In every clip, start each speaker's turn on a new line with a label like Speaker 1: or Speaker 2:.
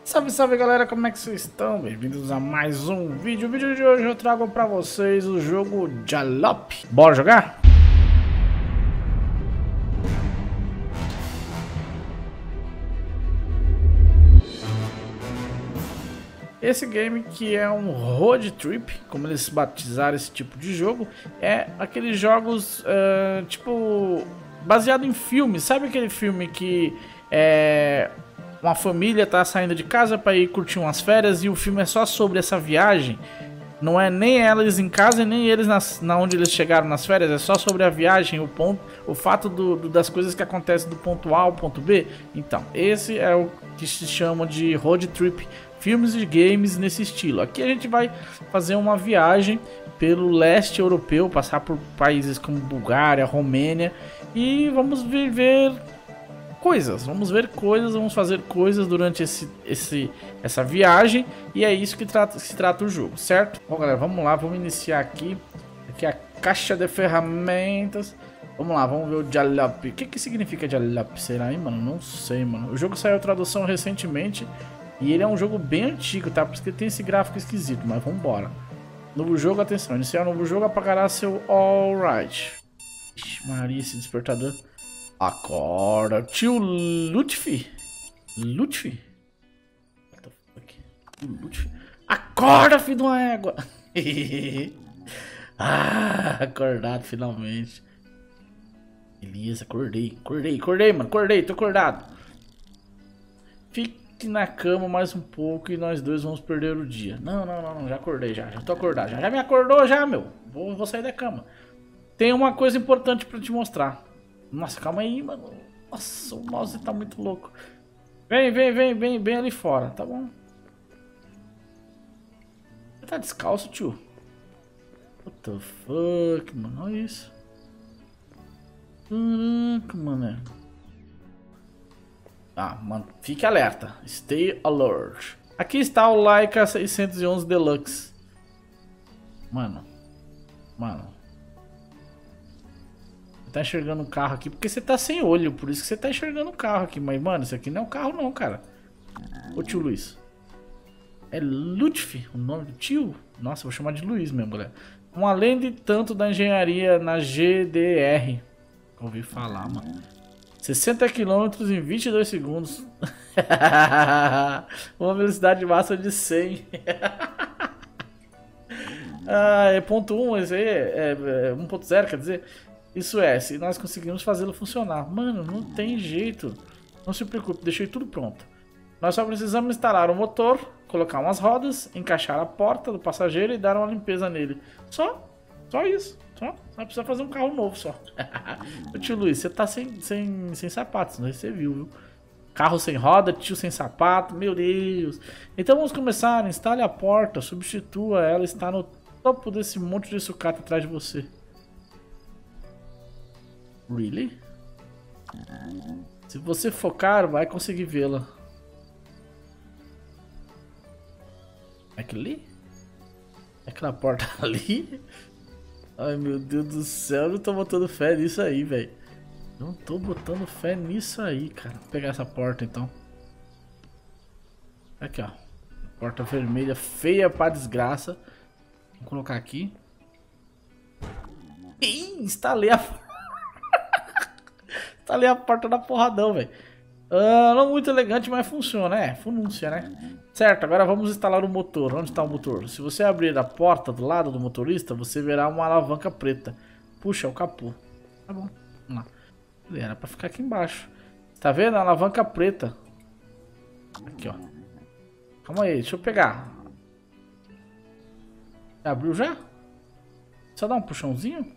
Speaker 1: Salve, salve galera, como é que vocês estão? Bem-vindos a mais um vídeo. O vídeo de hoje eu trago pra vocês o jogo Jalop. Bora jogar? Esse game, que é um road trip, como eles batizaram esse tipo de jogo, é aqueles jogos tipo baseado em filmes. Sabe aquele filme que uma família tá saindo de casa para ir curtir umas férias e o filme é só sobre essa viagem? Não é nem eles em casa, nem eles na onde eles chegaram nas férias, é só sobre a viagem, o fato das coisas que acontecem do ponto A ao ponto B. Então, esse é o que se chama de road trip, filmes e games nesse estilo. Aqui a gente vai fazer uma viagem pelo leste europeu, passar por países como Bulgária, Romênia, e vamos viver coisas, vamos fazer coisas durante essa viagem, e é isso que se trata o jogo, certo? Bom, galera, vamos lá, vamos iniciar aqui é a caixa de ferramentas. Vamos lá, vamos ver o Jalop. O que significa Jalop? Será aí, mano? Não sei, mano. O jogo saiu tradução recentemente e ele é um jogo bem antigo, tá? Por isso que tem esse gráfico esquisito, mas vamos embora. Novo jogo, atenção, iniciar novo jogo apagará seu alright. Ixi, Maria, esse despertador. Acorda, tio Lutfi. Lutfi? What the fuck? Lutfi? Acorda, filho de uma égua. Acordado finalmente. Beleza, acordei, mano, tô acordado. Fique na cama mais um pouco e nós dois vamos perder o dia. Não, já acordei, já tô acordado. Já me acordou já, meu. Vou sair da cama. Tem uma coisa importante pra te mostrar. Nossa, calma aí, mano. Nossa, o mouse tá muito louco. Vem ali fora, tá bom? Você tá descalço, tio? What the fuck, mano? Olha isso. Caraca, mano. Ah, mano, fique alerta. Stay alert. Aqui está o Leica 611 Deluxe. Mano. Você tá enxergando um carro aqui porque você tá sem olho, por isso que você tá enxergando um carro aqui. Mas, mano, isso aqui não é um carro não, cara. Ô tio Luiz. É Lutfi, o nome do tio? Nossa, vou chamar de Luiz mesmo, galera. Um além de tanto da engenharia na GDR. Ouvi falar, mano. 60 km em 22 segundos. Uma velocidade máxima de 100. É ponto 1, esse aí é 1.0, quer dizer... Isso é, se nós conseguimos fazê-lo funcionar. Mano, não tem jeito. Não se preocupe, deixei tudo pronto. Nós só precisamos instalar o motor, colocar umas rodas, encaixar a porta do passageiro e dar uma limpeza nele. Só isso. Só precisa fazer um carro novo só. Ô, tio Luiz, você tá sem sapatos, não você viu, viu? Carro sem roda, tio sem sapato, meu Deus. Então vamos começar, instale a porta, substitua ela, está no topo desse monte de sucata atrás de você. Really? Se você focar, vai conseguir vê-la. É aquilo ali? É aquela porta ali? Ai, meu Deus do céu, eu não tô botando fé nisso aí, velho. Não tô botando fé nisso aí, cara. Vou pegar essa porta, então. Aqui, ó. Porta vermelha, feia pra desgraça. Vou colocar aqui. Ih, instalei a... Instalei a porta da porradão, velho. Não muito elegante, mas funciona, funúncia, né? Certo, agora vamos instalar o motor. Onde está o motor? Se você abrir a porta do lado do motorista, você verá uma alavanca preta. Puxa, é o capô. Tá bom, vamos lá. Era pra ficar aqui embaixo. Tá vendo? A alavanca preta. Aqui, ó. Calma aí, deixa eu pegar. Abriu já? Só dá um puxãozinho?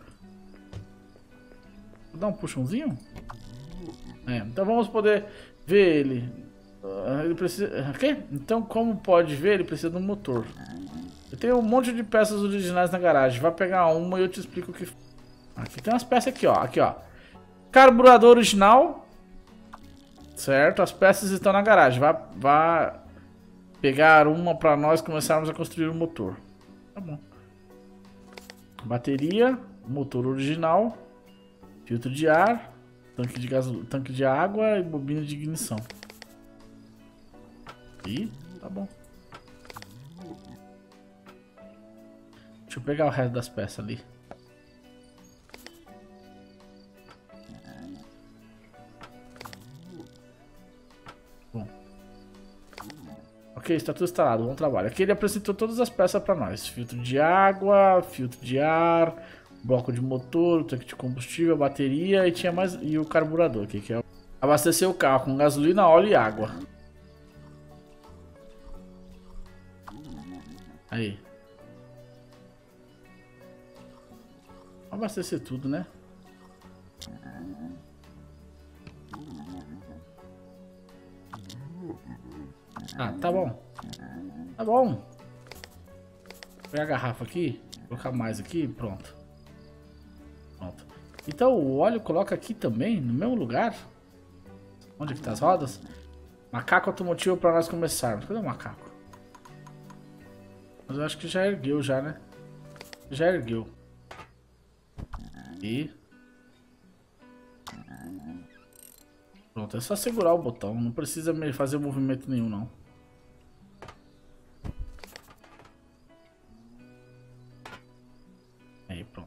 Speaker 1: Dá um puxãozinho? Então vamos poder ver ele. Ele precisa... O quê? Então, como pode ver, ele precisa de um motor. Eu tenho um monte de peças originais na garagem. Vai pegar uma e eu te explico o que... Aqui tem umas peças aqui, ó. Aqui, ó. Carburador original. Certo, as peças estão na garagem. Vai pegar uma para nós começarmos a construir o motor. Tá bom. Bateria. Motor original. Filtro de ar. Tanque de água e bobina de ignição. Ih, tá bom. Deixa eu pegar o resto das peças ali. Bom. Ok, está tudo instalado, bom trabalho. Aqui ele apresentou todas as peças para nós. Filtro de água, filtro de ar, bloco de motor, tanque de combustível, bateria e tinha mais e o carburador aqui, que é abastecer o carro com gasolina, óleo e água. Aí. Abastecer tudo, né? Ah, tá bom. Tá bom. Vou pegar a garrafa aqui, colocar mais aqui, pronto. Pronto. Então o óleo coloca aqui também, no mesmo lugar. Onde que tá as rodas? Macaco automotivo para nós começarmos. Cadê o macaco? Mas eu acho que já ergueu já, né? Já ergueu. E... pronto, é só segurar o botão. Não precisa fazer movimento nenhum, não. Aí, pronto.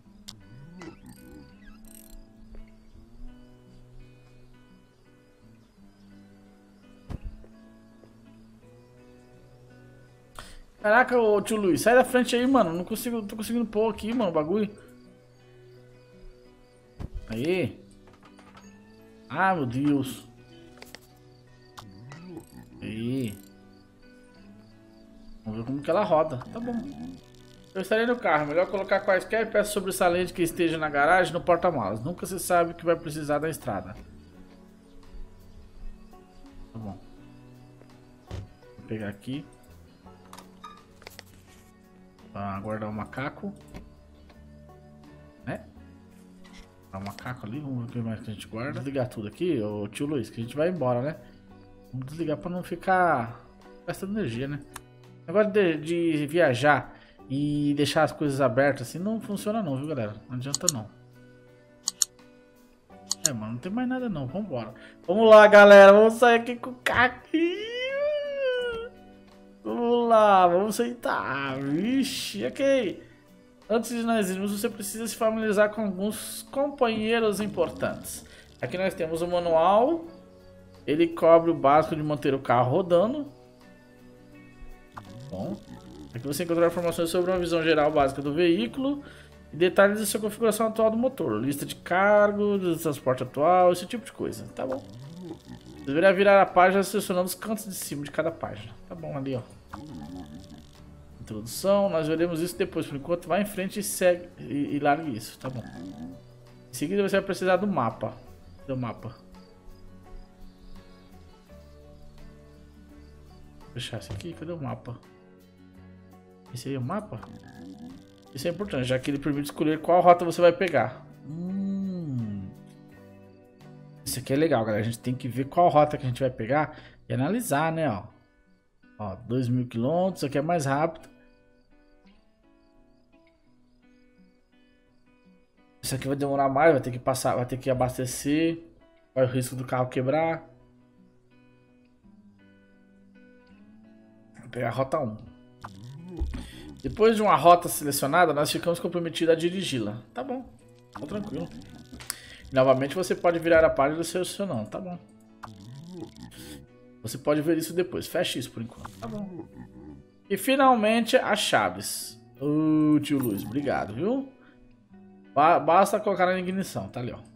Speaker 1: Caraca, ô tio Luiz, sai da frente aí, mano. Não tô conseguindo pôr aqui, mano, o bagulho. Aí. Ah, meu Deus. Aí. Vamos ver como que ela roda. Tá bom. Eu estarei no carro. Melhor colocar quaisquer peças sobressalentes que estejam na garagem no porta-malas. Nunca se sabe o que vai precisar da estrada. Tá bom. Vou pegar aqui. Pra guardar o macaco. Né? O macaco ali, vamos ver o que mais que a gente guarda. Desligar tudo aqui, ô tio Luiz, que a gente vai embora, né? Vamos desligar pra não ficar gastando energia, né? O negócio de viajar e deixar as coisas abertas assim não funciona não, viu, galera? Não adianta não. É, mano, não tem mais nada não, vambora. Vamos lá, galera, vamos sair aqui com o carro. Vamos lá, vamos sentar. Vixe, ok. Antes de nós irmos, você precisa se familiarizar com alguns companheiros importantes. Aqui nós temos o manual. Ele cobre o básico de manter o carro rodando. Bom. Aqui você encontrará informações sobre uma visão geral básica do veículo e detalhes da sua configuração atual do motor. Lista de cargo, do transporte atual, esse tipo de coisa. Tá bom. Você deverá virar a página selecionando os cantos de cima de cada página. Tá bom, ali ó. Introdução, nós veremos isso depois. Por enquanto, vai em frente e segue e largue isso, tá bom. Em seguida, você vai precisar do mapa. Cadê o mapa? Vou fechar esse aqui, cadê o mapa? Esse aí é o mapa? Isso é importante, já que ele permite escolher qual rota você vai pegar. Isso aqui é legal, galera. A gente tem que ver qual rota que a gente vai pegar e analisar, né, ó. Ó, 2.000 km, isso aqui é mais rápido. Isso aqui vai demorar mais, vai ter que passar, vai ter que abastecer. Vai o risco do carro quebrar. Vou pegar a rota 1. Depois de uma rota selecionada, nós ficamos comprometidos a dirigi-la. Tá bom, tá tranquilo. E, novamente você pode virar a página selecionando, tá bom. Você pode ver isso depois, feche isso por enquanto, tá bom. E finalmente as chaves. Tio Luiz, obrigado, viu? Basta colocar na ignição, tá ali, ó.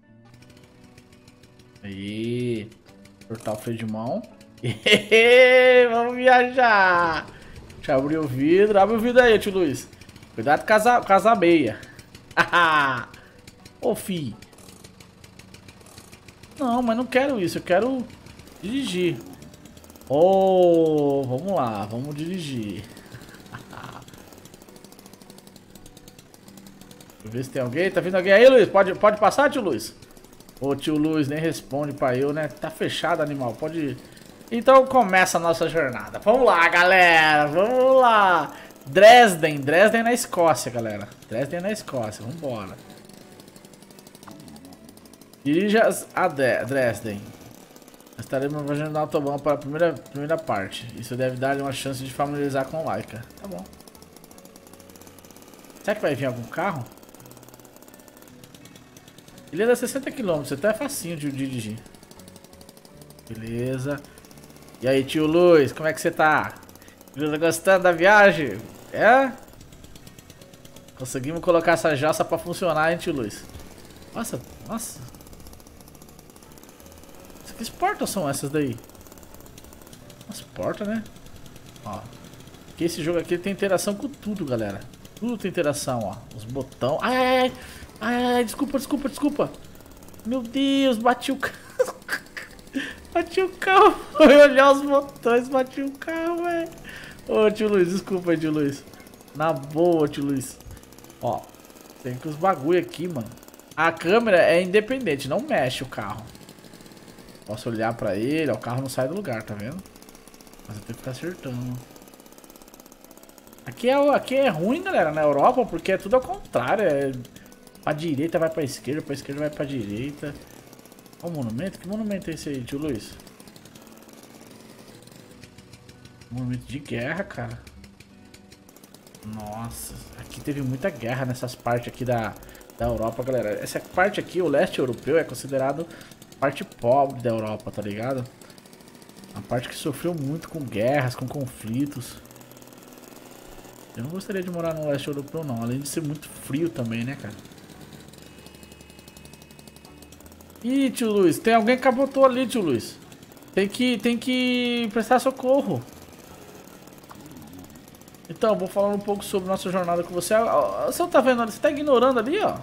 Speaker 1: Aí, cortar o freio de mão. Vamos viajar. Deixa eu abrir o vidro. Abre o vidro aí, tio Luiz. Cuidado com as abelhas. Ô, fi. Não, mas não quero isso. Eu quero dirigir. Oh, vamos lá. Vamos dirigir. Deixa eu ver se tem alguém. Tá vindo alguém aí, Luiz? Pode passar, tio Luiz? Ô, tio Luiz nem responde pra eu, né? Tá fechado, animal. Pode ir. Então começa a nossa jornada. Vamos lá, galera. Vamos lá. Dresden. Dresden na Escócia, galera. Dresden na Escócia. Vambora. Dirija a Dresden. Estaremos imaginando o autobahn para a primeira parte. Isso deve dar-lhe uma chance de familiarizar com o Laika. Tá bom. Será que vai vir algum carro? Ele anda 60 km, até é facinho de dirigir. Beleza. E aí, tio Luiz, como é que você tá? Tá gostando da viagem? É? Conseguimos colocar essa jossa pra funcionar, hein, tio Luiz? Nossa, nossa. Que portas são essas daí? As portas, né? Ó. Porque esse jogo aqui tem interação com tudo, galera. Tudo tem interação, ó. Os botões. Ai, ai, ai. Ai, ai, desculpa, desculpa, desculpa. Meu Deus, bati o carro. Bati o carro. Foi olhar os botões, bati o carro, velho. Ô, tio Luiz, desculpa aí, tio Luiz. Na boa, tio Luiz. Ó. Tem que os bagulho aqui, mano. A câmera é independente, não mexe o carro. Posso olhar pra ele, ó, o carro não sai do lugar, tá vendo? Mas eu tenho que ficar acertando. Aqui é ruim, galera, na Europa, porque é tudo ao contrário. É pra direita vai pra esquerda vai pra direita. Ó o monumento? Que monumento é esse aí, tio Luiz? Monumento de guerra, cara. Nossa, aqui teve muita guerra nessas partes aqui da Europa, galera. Essa parte aqui, o leste europeu, é considerado parte pobre da Europa, tá ligado? A parte que sofreu muito com guerras, com conflitos. Eu não gostaria de morar no leste europeu, não. Além de ser muito frio também, né, cara? Ih, tio Luiz, tem alguém que capotou ali, tio Luiz. Tem que prestar socorro. Então, vou falar um pouco sobre nossa jornada com você. Você tá vendo ali? Você tá ignorando ali, ó.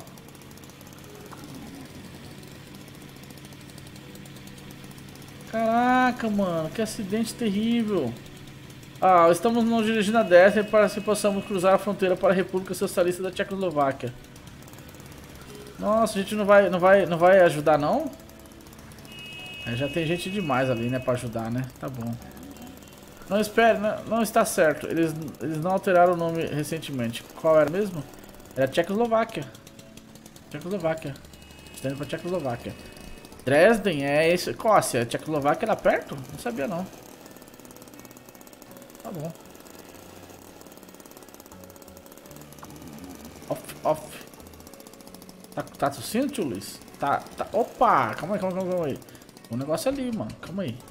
Speaker 1: Caraca, mano, que acidente terrível. Ah, estamos nos dirigindo a destra para que possamos cruzar a fronteira para a República Socialista da Tchecoslováquia. Nossa, a gente não vai ajudar, não? É, já tem gente demais ali, né, para ajudar, né? Tá bom. Não espere, não está certo. Eles não alteraram o nome recentemente. Qual era mesmo? Era Tchecoslováquia. Tchecoslováquia. Está indo para Tchecoslováquia. Dresden é isso. Escócia, Tchecoslováquia era perto? Não sabia não. Tá bom. Off. Tá tossindo, tio Luiz? Tá. Opa! Calma aí. O negócio ali, mano. Calma aí.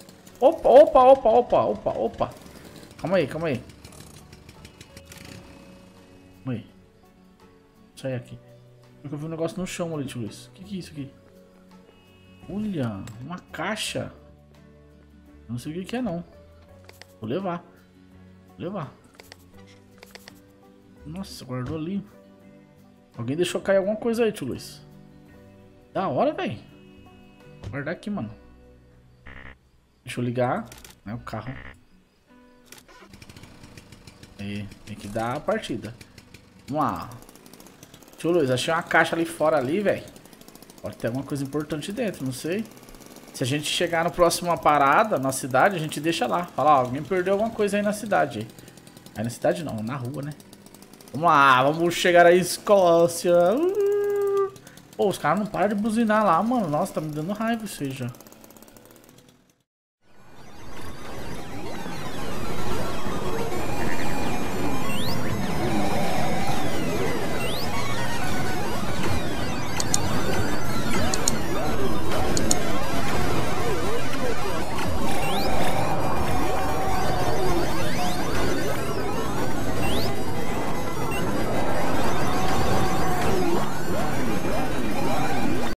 Speaker 1: Opa. Calma aí. Calma aí. Sai aqui. Eu vi um negócio no chão ali, tio Luiz. O que é isso aqui? Olha, uma caixa. Não sei o que é, não. Vou levar. Nossa, guardou ali. Alguém deixou cair alguma coisa aí, tio Luiz. Da hora, velho. Vou guardar aqui, mano. Deixa eu ligar, né, o carro. Aí, tem que dar a partida. Vamos lá. Tio Luiz, achei uma caixa ali fora ali, velho. Pode ter alguma coisa importante dentro, não sei. Se a gente chegar no próximo parada, na cidade, a gente deixa lá. Fala, ó, alguém perdeu alguma coisa aí na cidade. Aí na cidade não, na rua, né? Vamos lá, vamos chegar à Escócia. Pô, os caras não param de buzinar lá, mano. Nossa, tá me dando raiva isso aí já.